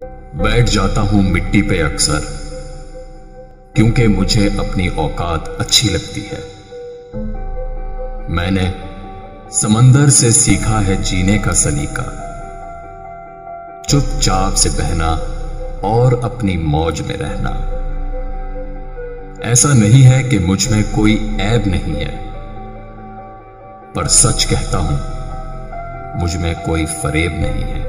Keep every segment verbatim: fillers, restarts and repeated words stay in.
बैठ जाता हूं मिट्टी पे अक्सर, क्योंकि मुझे अपनी औकात अच्छी लगती है। मैंने समंदर से सीखा है जीने का सलीका, चुपचाप से बहना और अपनी मौज में रहना। ऐसा नहीं है कि मुझ में कोई ऐब नहीं है, पर सच कहता हूं मुझ में कोई फरेब नहीं है।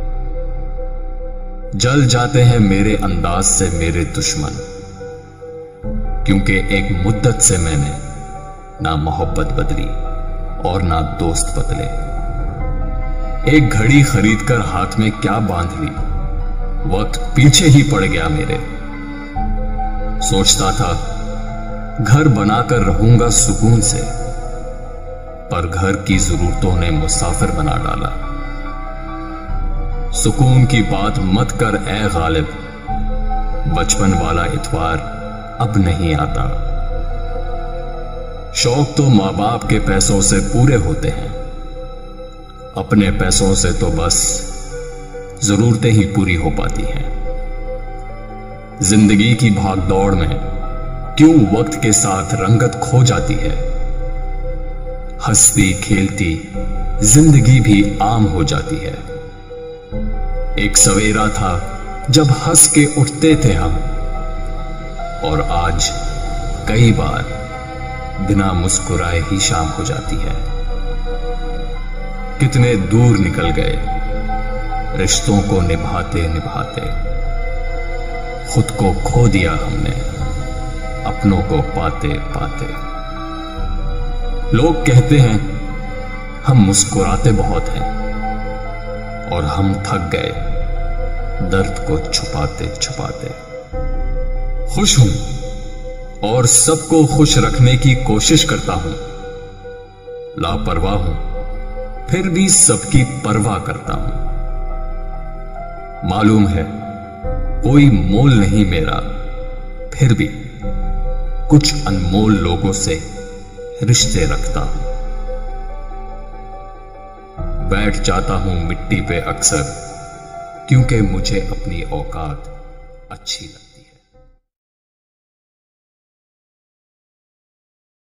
जल जाते हैं मेरे अंदाज से मेरे दुश्मन, क्योंकि एक मुद्दत से मैंने ना मोहब्बत बदली और ना दोस्त बदले। एक घड़ी खरीदकर हाथ में क्या बांध ली, वक्त पीछे ही पड़ गया मेरे। सोचता था घर बनाकर रहूंगा सुकून से, पर घर की जरूरतों ने मुसाफिर बना डाला। सुकून की बात मत कर ए गालिब, बचपन वाला इतवार अब नहीं आता। शौक तो मां बाप के पैसों से पूरे होते हैं, अपने पैसों से तो बस जरूरतें ही पूरी हो पाती हैं। जिंदगी की भागदौड़ में क्यों वक्त के साथ रंगत खो जाती है। हंसती खेलती जिंदगी भी आम हो जाती है। एक सवेरा था जब हंस के उठते थे हम, और आज कई बार बिना मुस्कुराए ही शाम हो जाती है। कितने दूर निकल गए रिश्तों को निभाते निभाते, खुद को खो दिया हमने अपनों को पाते पाते। लोग कहते हैं हम मुस्कुराते बहुत हैं, और हम थक गए दर्द को छुपाते छुपाते। खुश हूं और सबको खुश रखने की कोशिश करता हूं। लापरवाह हूं फिर भी सबकी परवाह करता हूं। मालूम है कोई मोल नहीं मेरा, फिर भी कुछ अनमोल लोगों से रिश्ते रखता हूं। बैठ जाता हूं मिट्टी पे अक्सर, क्योंकि मुझे अपनी औकात अच्छी लगती है।